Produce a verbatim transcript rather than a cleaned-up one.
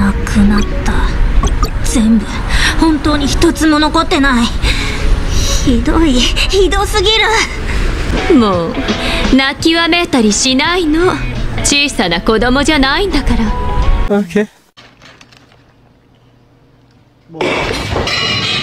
なくなった。全部本当に一つも残ってない。ひどい、ひどすぎる。 もう泣きわめいたりしないの。小さな子供じゃないんだから。 Okay.